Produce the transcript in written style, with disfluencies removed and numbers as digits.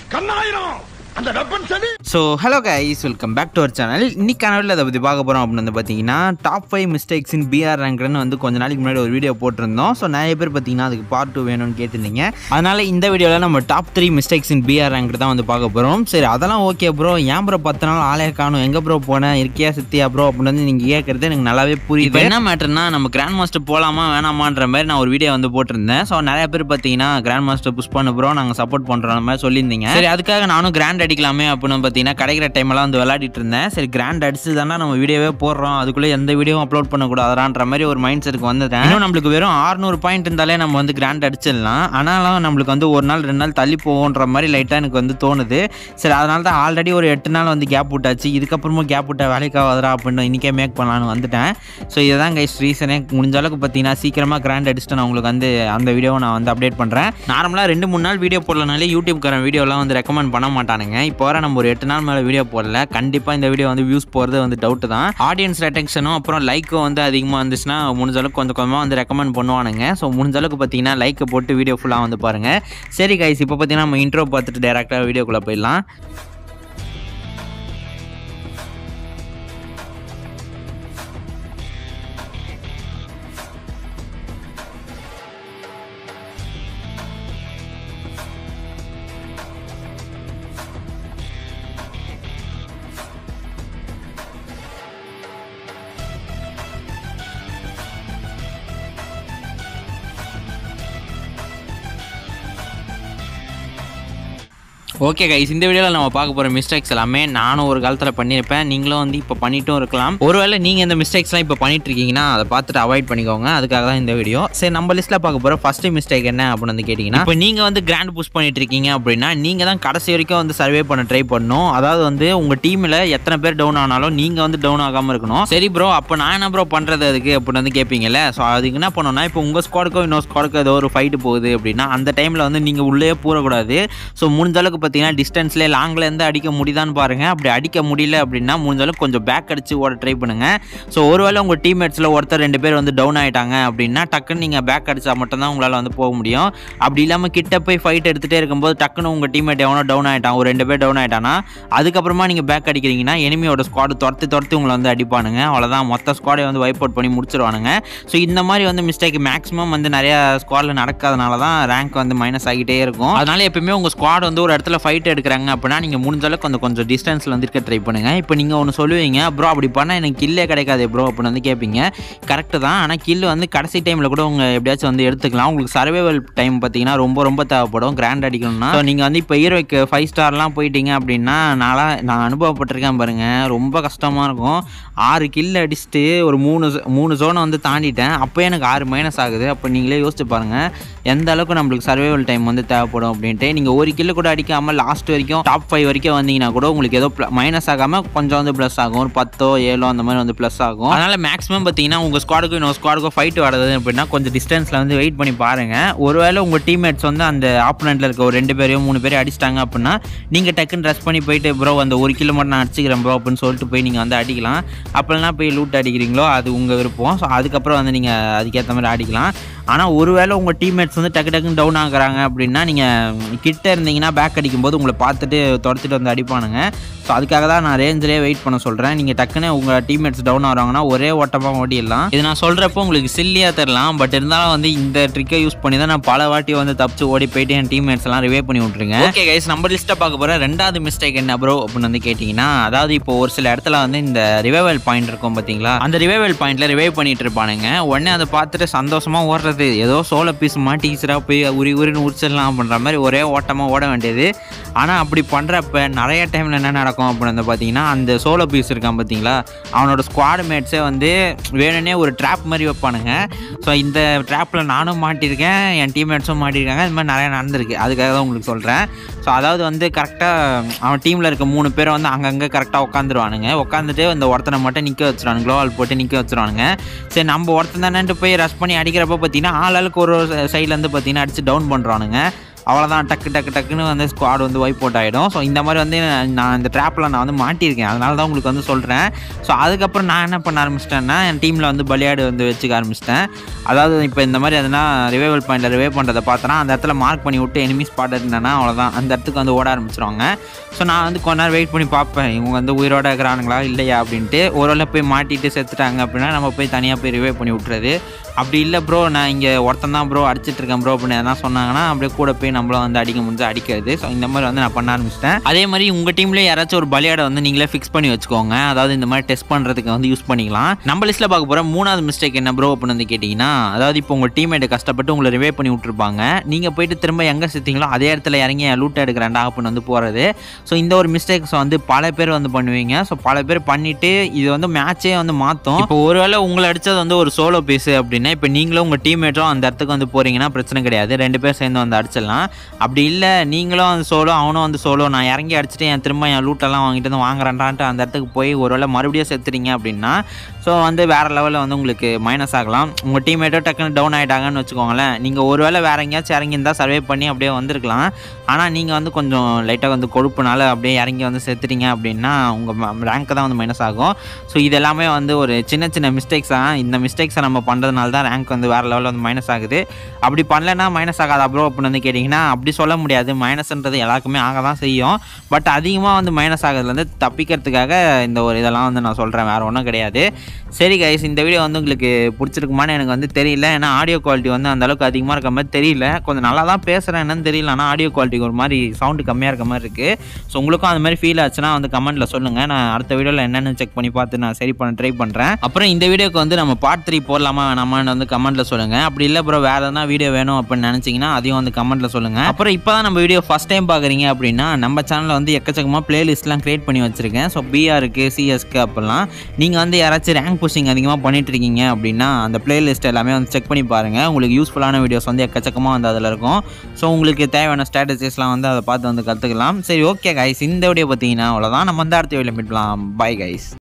கண்ணாயிரம் அந்த வெப்பன் சரி. So hello guys, welcome back to our channel. இன்னைக்கான வீடியோவில் அதை பற்றி பார்க்க போகிறோம் அப்படின்னு வந்து பார்த்தீங்கன்னா டாப் 5 மிஸ்டேக்ஸ் இன் பிஆர் ரேங்க்னு வந்து கொஞ்ச நாளைக்கு முன்னாடி ஒரு வீடியோ போட்டிருந்தோம். ஸோ நிறைய பேர் பார்த்தீங்கன்னா அதுக்கு பார்ட் 2 வேணும்னு கேட்டிருந்தீங்க. அதனால் இந்த வீடியோவில் நம்ம top 3 mistakes in PR rank தான் வந்து பார்க்க போகிறோம். சரி, அதெல்லாம் ஓகே ப்ரோ, ஏன் ப்ரோ 10 நாள் ஆளே காணும், எங்கே ப்ரோ போனேன், இருக்கியா சித்தியா ப்ரோ அப்படின்னு வந்து நீங்கள் கேட்குறது எனக்கு நல்லாவே புரியுது. என்ன மேட்டர்னா, நம்ம கிராண்ட் மாஸ்டர் போகலாமா வேணாமான்ற மாதிரி நான் ஒரு வீடியோ வந்து போட்டிருந்தேன். ஸோ நிறைய பேர் பார்த்தீங்கன்னா கிராண்ட் மாஸ்டர் புஷ் பண்ண ப்ரோ, நாங்கள் சப்போர்ட் பண்ணுற மாதிரி சொல்லியிருந்தீங்க. சரி, அதுக்காக நானும் கிராண்ட் அடிக்கலாமே அப்படின்னு பார்த்தீங்கன்னா கிடைக்கிற டைமெல்லாம் வந்து விளையாடிட்டு இருந்தேன். சரி, கிராண்ட் அடிச்சு தானே நம்ம வீடியோவே போடுறோம், அதுக்குள்ளே எந்த வீடியோவும் அப்லோட் பண்ணக்கூடாதுன்ற மாதிரி ஒரு மைண்ட் செட்டுக்கு வந்துட்டேன். இன்னும் நம்மளுக்கு வெறும் 600 பாயிண்ட் இருந்தாலே நம்ம வந்து கிராண்ட் அடிச்சிடலாம். ஆனாலும் நம்மளுக்கு வந்து ஒரு நாள் 2 நாள் தள்ளி போகுன்ற மாதிரி லைட்டாக எனக்கு வந்து தோணுது. சரி, அதனால தான் ஆல்ரெடி ஒரு 8 நாள் வந்து கேப் விட்டாச்சு. இதுக்கப்புறமும் கேப் விட்டா வேலைக்காவதுரா அப்படின்னு இன்றைக்கே மேக் பண்ணலான்னு வந்துட்டேன். ஸோ இதுதான் கைஸ் ரீசனே. முடிஞ்ச அளவுக்கு பார்த்தீங்கன்னா சீக்கிரமாக கிராண்ட் அடிச்சுட்டு நான் உங்களுக்கு வந்து அந்த வீடியோவை நான் வந்து அப்டேட் பண்ணுறேன். நார்மலாக 2-3 நாள் வீடியோ போடலனாலே யூடியூப்கார வீடியோலாம் வந்து ரெக்கமெண்ட் பண்ண மாட்டானுங்க. இப்போ வர நம்ம ஒரு 8 நாள் மேலே வீடியோ போடல. கண்டிப்பாக இந்த வீடியோ வந்து வியூஸ் போகிறது வந்து டவுட்டு தான். ஆடியன்ஸ் ரெட்டெக்ஷனும் அப்புறம் லைக்கும் வந்து அதிகமாக இருந்துச்சுன்னா முடிஞ்ச அளவுக்கு கொஞ்சம் கொஞ்சமாக வந்து ரெக்கமெண்ட் பண்ணுவானுங்க. ஸோ முடிஞ்ச அளவுக்கு பார்த்தீங்கன்னா லைக்கை போட்டு வீடியோ ஃபுல்லாக வந்து பாருங்கள். சரி கைஸ், இப்போ பார்த்தீங்கன்னா நம்ம இன்ட்ரோ பார்த்துட்டு டேரெக்டாக வீடியோக்குள்ளே போயிடலாம். ஓகே கைஸ், இந்த வீடியோவில் நம்ம பார்க்க போகிற மிஸ்டேக்ஸ் எல்லாமே நானும் ஒரு காலத்தில் பண்ணியிருப்பேன். நீங்களும் வந்து இப்போ பண்ணிட்டும் இருக்கலாம். ஒருவேளை நீங்கள் இந்த மிஸ்டேக்ஸ்லாம் இப்போ பண்ணிட்டு இருக்கீங்கன்னா அதை பார்த்துட்டு அவாய்ட் பண்ணிக்கோங்க. அதுக்காக தான் இந்த வீடியோ. சரி, நம்ம லிஸ்ட்டில் பார்க்க போகிற ஃபஸ்ட்டு மிஸ்டேக் என்ன அப்படின்னு வந்து கேட்டிங்கன்னா, இப்போ நீங்கள் வந்து கிராண்ட் புஷ் பண்ணிட்டு இருக்கீங்க அப்படின்னா நீங்கள் தான் கடைசி வரைக்கும் வந்து சர்வே பண்ண ட்ரை பண்ணணும். அதாவது வந்து உங்கள் டீமில் எத்தனை பேர் டவுன் ஆனாலும் நீங்கள் வந்து டவுன் ஆகாமல் இருக்கணும். சரி ப்ரோ, அப்போ நான் என்ன ப்ரோ பண்ணுறது அதுக்கு அப்படின்னு வந்து கேட்பீங்கல்ல. ஸோ அதுக்கு என்ன பண்ணணும்னா, இப்போ உங்கள் ஸ்குவாடுக்கோ இன்னொரு ஸ்குவாடுக்கோ ஏதோ ஒரு ஃபைட்டு போகுது அப்படின்னா அந்த டைமில் வந்து நீங்கள் உள்ளே போகக்கூடாது. ஸோ முடிஞ்ச அளவுக்கு பார்த்தீங்கன்னா டிஸ்டன்ஸ்லேயே லாங்லேருந்து அடிக்க முடியுதான்னு பாருங்கள். அப்படி அடிக்க முடியல அப்படின்னா முடிஞ்ச அளவுக்கு கொஞ்சம் பேக் அடிச்சு ஓட ட்ரை பண்ணுங்கள். ஸோ ஒருவேளை உங்கள் டீம்மேட்ஸில் ஒருத்தர் 2 பேர் வந்து டவுன் ஆகிட்டாங்க அப்படின்னா டக்குன்னு நீங்கள் பேக் அடித்தா மட்டும்தான் உங்களால் வந்து போக முடியும். அப்படி இல்லாமல் கிட்ட போய் ஃபைட் எடுத்துகிட்டே இருக்கும்போது டக்குன்னு உங்கள் டீம்மேட் எவனோ டவுன் ஆகிட்டான், ஒரு 2 பேர் டவுன் ஆகிட்டானா அதுக்கப்புறமா நீங்கள் பேக் அடிக்கிறீங்கன்னா எனிமியோட ஸ்குவாடு துரத்தி உங்களை வந்து அடிப்பானுங்க. அவ்வளோதான், மொத்த ஸ்குவாடை வந்து வைப் அவுட் பண்ணி முடிச்சிருவானுங்க. ஸோ இந்த மாதிரி வந்து மிஸ்டேக் மேக்ஸிமம் வந்து நிறையா ஸ்குவாடில் நடக்காதனால தான் ரேங்க் வந்து மைனஸ் ஆகிட்டே இருக்கும். அதனால எப்பவுமே உங்கள் ஸ்குவாட் வந்து ஒரு இடத்துல ஃபைட் எடுக்கிறாங்க அப்படின்னா நீங்கள் முடிஞ்ச அளவுக்கு கொஞ்சம் டிஸ்டன்ஸில் வந்து இருக்க ட்ரை பண்ணுங்கள். இப்போ நீங்கள் ஒன்று சொல்லுவீங்க, ப்ரோ அப்படி பண்ணால் எனக்கு கில்லே கிடைக்காது ப்ரோ அப்படின்னு வந்து கேட்பீங்க. கரெக்டு தான், ஆனால் கில் வந்து கடைசி டைமில் கூட உங்கள் எப்படியாச்சும் வந்து எடுத்துக்கலாம். உங்களுக்கு சர்வைவல் டைம் பார்த்தீங்கன்னா ரொம்ப தேவைப்படும் கிராண்ட் அடிக்கணும்னா. ஸோ நீங்கள் வந்து இப்போ ஹீரோய்க்கு 5 ஸ்டார்லாம் போயிட்டீங்க அப்படின்னா நான் அனுபவப்பட்டிருக்கேன் பாருங்கள், ரொம்ப கஷ்டமாக இருக்கும். 6 கில் அடிச்சுட்டு ஒரு 3 ஜோனை வந்து தாண்டிட்டேன். அப்போ எனக்கு 6 மைனஸ் ஆகுது. அப்போ நீங்களே யோசிச்சு பாருங்கள் எந்த அளவுக்கு நம்மளுக்கு சர்வைவல் டைம் வந்து தேவைப்படும் அப்படின்ட்டு. நீங்கள் ஒரு கில்லு கூட அடிக்காமல் லாஸ்ட் வரைக்கும் டாப் 5 வரைக்கும் வந்தீங்கன்னா கூட உங்களுக்கு ஏதோ மைனஸ் ஆகாமல் கொஞ்சம் வந்து ப்ளஸ் ஆகும். ஒரு 10 7 அந்த மாதிரி வந்து ப்ளஸ் ஆகும். அதனால் மேக்ஸிமம் பார்த்தீங்கன்னா உங்கள் ஸ்குவாடுக்கும் இன்னொரு ஸ்குவாடுக்கும் ஃபைட் வருது அப்படின்னா கொஞ்சம் டிஸ்டன்ஸில் வந்து வெயிட் பண்ணி பாருங்கள். ஒருவேளை உங்கள் டீம்மேட்ஸ் வந்து அந்த ஆப்போனண்ட்டில் இருக்க ஒரு 2 பேரையும் 3 பேரையும் அடிச்சிட்டாங்க அப்படின்னா நீங்கள் டக்குன்னு ரஷ் பண்ணி போயிட்டு ப்ரோ அந்த ஒரு கிலோ மட்டும் நான் அடிச்சிக்கிறேன் ப்ரோ அப்படின்னு சொல்லிட்டு போய் நீங்கள் வந்து அடிக்கலாம். அப்போலாம் போய் லூட் அடிக்கிறீங்களோ அது உங்கள் விருப்பம். ஸோ அதுக்கப்புறம் வந்து நீங்கள் அதுக்கேற்ற மாதிரி அடிக்கலாம். ஆனால் ஒருவேளை உங்கள் டீம்மேட்ஸ் வந்து டக்குன்னு டவுன் ஆகுறாங்க அப்படின்னா நீங்கள் கிட்ட இருந்தீங்கன்னா பேக் அடிக்கும்போது உங்களை பார்த்துட்டு துரத்திட்டு வந்து அடிப்பானுங்க. ஸோ அதுக்காக தான் நான் ரேஞ்சிலே வெயிட் பண்ண சொல்கிறேன். நீங்கள் டக்குன்னு உங்கள் டீம்மேட்ஸ் டவுன் ஆகிறாங்கன்னா ஒரே ஓட்டமாக ஓடிடலாம். இது நான் சொல்கிறப்போ உங்களுக்கு சில்லியாக தரலாம், பட் இருந்தாலும் வந்து இந்த ட்ரிக்கை யூஸ் பண்ணி தான் நான் பல வாட்டி வந்து தப்பிச்சு ஓடி போயிட்டு என் டீம்மேட்ஸ் எல்லாம் ரிவே பண்ணி விட்ருங்க. ஓகே கைஸ், நம்ம லிஸ்ட்டை பார்க்க போகிற 2வது மிஸ்டேக் என்ன ப்ரோ அப்படின்னு வந்து கேட்டிங்கன்னா, அதாவது இப்போ ஒரு சில இடத்துல வந்து இந்த ரிவைவல் பாயிண்ட் இருக்கும் பார்த்தீங்களா, அந்த ரிவைவல் பாயிண்ட்டில் ரிவைவ் பண்ணிட்டு இருப்பானுங்க. உடனே அதை பார்த்துட்டு சந்தோஷமாக ஓடுறது, ஏதோ சோலோ பீஸ் மாட்டிக்கிச்சுரா போய் உரின்னு உரிச்சிடலாம் அப்படின்ற மாதிரி ஒரே ஓட்டமாக ஓட வேண்டியது. ஆனால் அப்படி பண்ணுறப்ப நிறைய டைமில் என்ன நடக்கும் அப்படின்னு வந்து பார்த்தீங்கன்னா, அந்த சோலோ பீஸ் இருக்கான் பார்த்தீங்களா, அவனோட ஸ்குவாட் மேட்ஸே வந்து வேணும்னே ஒரு ட்ராப் மாதிரி வைப்பானுங்க. ஸோ இந்த ட்ராப்பில் நானும் மாட்டியிருக்கேன், என் டீம்மேட்ஸும் மாட்டியிருக்காங்க. இது மாதிரி நிறையா நடந்திருக்கு. அதுக்காக தான் உங்களுக்கு சொல்கிறேன். ஸோ அதாவது வந்து கரெக்டாக அவன் டீமில் இருக்க 3 பேரை வந்து அங்கங்கே கரெக்டாக உட்காந்துட்டு இந்த ஒருத்தனை மட்டும் நிற்க வச்சுருவானுங்க, க்ளோவால் போட்டு நிற்க வச்சுருவானுங்க. சரி, நம்ம ஒருத்தன் தானேன்ட்டு போய் ரஷ் பண்ணி அடிக்கிறப்ப பார்த்தீங்கன்னா ஆளுக்கு ஒரு சைட்லேருந்து பார்த்தீங்கன்னா அடித்து டவுன் பண்ணுறானுங்க. அவ்வளோதான் டக்கு டக்கு டக்குன்னு வந்து ஸ்குவாட் வந்து வைப் அவுட் ஆகிடும். ஸோ இந்த மாதிரி வந்து நான் இந்த ட்ராப்பில் நான் வந்து மாட்டியிருக்கேன், அதனால தான் உங்களுக்கு வந்து சொல்கிறேன். ஸோ அதுக்கப்புறம் நான் என்ன பண்ண ஆரம்பிச்சிட்டேன்னா என் டீமில் வந்து பலியாடு வந்து வச்சுக்க ஆரம்பிச்சிட்டேன். அதாவது இப்போ இந்த மாதிரி எதுனா ரிவைவல் பாயிண்டில் ரிவைவ் பண்ணுறதை பார்த்தோன்னா அந்த இடத்துல மார்க் பண்ணி விட்டு எனிமி ஸ்பாட் இருந்தேன்னா அவ்வளோதான் அந்த இடத்துக்கு வந்து ஓட ஆரம்பிச்சிருவாங்க. ஸோ நான் வந்து கொஞ்ச நேரம் வெயிட் பண்ணி பார்ப்பேன் இவங்க வந்து உயிரோட இருக்கிறானுங்களா இல்லையா அப்படின்ட்டு. ஒரு போய் மாட்டிட்டு செத்துட்டாங்க அப்படின்னா நம்ம போய் தனியாக போய் ரிவைவ் பண்ணி விட்டுறது. அப்படி இல்லை ப்ரோ நான் இங்கே ஒருத்தன் தான் ப்ரோ அடிச்சிட்டு இருக்கேன் ப்ரோ அப்படின்னு எதனா சொன்னாங்கன்னா அப்படியே கூட போய் நம்மளும் வந்து அடிக்க முடிஞ்சு அடிக்கிறது. ஸோ இந்த மாதிரி வந்து நான் பண்ண ஆரம்பிச்சிட்டேன். அதே மாதிரி உங்கள் டீம்லேயே யாராச்சும் ஒரு பலியாடை வந்து நீங்களே ஃபிக்ஸ் பண்ணி வச்சுக்கோங்க. அதாவது இந்த மாதிரி டெஸ்ட் பண்ணுறதுக்கு வந்து யூஸ் பண்ணிக்கலாம். நம்ம லிஸ்ட்டில் பார்க்க போகிற 3வது மிஸ்டேக் என்ன ப்ரோ அப்படின்னு வந்து கேட்டிங்கன்னா, அதாவது இப்போ உங்கள் டீம்மேட்டை கஷ்டப்பட்டு உங்களை ரிவைவ் பண்ணி விட்டுருப்பாங்க. நீங்கள் போயிட்டு திரும்ப எங்கே செத்தீங்களோ அதே இடத்துல இறங்கி லூட் எடுக்கிறேன்டா அப்படின்னு வந்து போகிறது. ஸோ இந்த ஒரு மிஸ்டேக்ஸ் வந்து பல பேர் வந்து பண்ணுவீங்க. ஸோ பல பேர் பண்ணிவிட்டு இது வந்து மேட்சே வந்து மாற்றும். இப்போ ஒருவேளை உங்களை அடித்தது வந்து ஒரு சோலோ பீஸு அப்படின்னா இப்போ நீங்களும் உங்கள் டீம்மேட்டும் அந்த இடத்துக்கு வந்து போகிறீங்கன்னா பிரச்சனை கிடையாது, 2 பேர் சேர்ந்து வந்து அடிச்சிடலாம். அப்படி இல்லை நீங்களும் வந்து சோலோ அவனும் வந்து சோலோ நான் இறங்கி அடிச்சுட்டு என் திரும்ப என் லூட்டெல்லாம் வாங்கிட்டு வந்து வாங்குறேன்டான்ட்டு அந்த இடத்துக்கு போய் ஒருவேளை மறுபடியும் செத்துறீங்க அப்படின்னா ஸோ வந்து வேறு லெவலில் வந்து உங்களுக்கு மைனஸ் ஆகலாம். உங்கள் டீம்மேட்டோ டக்குன்னு டவுன் ஆகிட்டாங்கன்னு வச்சுக்கோங்களேன். நீங்கள் ஒருவேளை வேறு எங்கேயாச்சும் இறங்கியிருந்தால் சர்வே பண்ணி அப்படியே வந்திருக்கலாம். ஆனால் நீங்கள் வந்து கொஞ்சம் லைட்டாக வந்து கொழுப்புனால அப்படியே இறங்கி வந்து செத்துட்டீங்க அப்படின்னா உங்கள் ரேங்க்கு தான் வந்து மைனஸ் ஆகும். ஸோ இது எல்லாமே வந்து ஒரு சின்ன சின்ன மிஸ்டேக்ஸ் தான். இந்த மிஸ்டேக்ஸை நம்ம பண்ணுறதுனால தான் ரேங்க் வந்து வேறு லெவலில் வந்து மைனஸ் ஆகுது. அப்படி பண்ணலைன்னா மைனஸ் ஆகாதா ப்ரோ அப்படின்னு வந்து கேட்டிங்கன்னா அப்படி சொல்ல முடியாது. மைனஸ்ன்றது எல்லாருக்குமே ஆக தான் செய்யும். பட் அதிகமாக வந்து மைனஸ் ஆகிறதுலேருந்து தப்பிக்கிறதுக்காக இந்த ஒரு இதெல்லாம் வந்து நான் சொல்கிறேன், வேறு ஒன்றும் கிடையாது. சரி கைஸ், இந்த வீடியோ வந்து உங்களுக்கு பிடிச்சிருக்குமான்னு எனக்கு வந்து தெரியல. ஏன்னா ஆடியோ குவாலிட்டி வந்து அந்தளவுக்கு அதிகமாக இருக்க மாதிரி தெரியல. கொஞ்சம் நல்லா தான் பேசுகிறேன் என்னன்னு தெரியல. ஆனால் ஆடியோ குவாலிட்டி ஒரு மாதிரி சவுண்டு கம்மியாக இருக்க மாதிரி இருக்குது. ஸோ உங்களுக்கும் அந்த மாதிரி ஃபீல் ஆச்சுன்னா வந்து கமெண்ட்டில் சொல்லுங்கள். நான் அடுத்த வீடியோவில் என்னென்னு செக் பண்ணி பார்த்து நான் சரி பண்ண ட்ரை பண்ணுறேன். அப்புறம் இந்த வீடியோக்கு வந்து நம்ம பார்ட் 3 போடலாமா வேணாமான்னு வந்து கமெண்ட்டில் சொல்லுங்கள். அப்படி இல்லை ப்ரோ வேறு எதனா வீடியோ வேணும் அப்படின்னு நினச்சிங்கன்னா அதையும் வந்து கமெண்ட்டில் சொல்லுங்கள். அப்புறம் இப்போ தான் நம்ம வீடியோ ஃபஸ்ட் டைம் பார்க்குறீங்க அப்படின்னா நம்ம சேனலில் வந்து எக்கச்சக்கமாக பிளேலிஸ்ட்லாம் க்ரியேட் பண்ணி வச்சுருக்கேன். ஸோ பிஆருக்கு சிஎஸ்க்கு அப்படிலாம் நீங்கள் வந்து யாராச்சும் ரேங்க் புஷிங் அதிகமாக பண்ணிட்டு இருக்கீங்க அப்படின்னா அந்த பிளேலிஸ்ட் எல்லாமே வந்து செக் பண்ணி பாருங்கள். உங்களுக்கு யூஸ்ஃபுல்லான வீடியோஸ் வந்து எக்கச்சக்கமாக வந்து அதில் இருக்கும். ஸோ உங்களுக்கு தேவையான ஸ்ட்ராட்டஜிஸ்லாம் வந்து அதை பார்த்து வந்து கற்றுக்கலாம். சரி ஓகே கைஸ், இந்த வீடியோ பார்த்தீங்கன்னா அவ்வளோதான். நம்ம வந்து அடுத்த வீடியோவில் மீட் பண்ணலாம். Bye guys.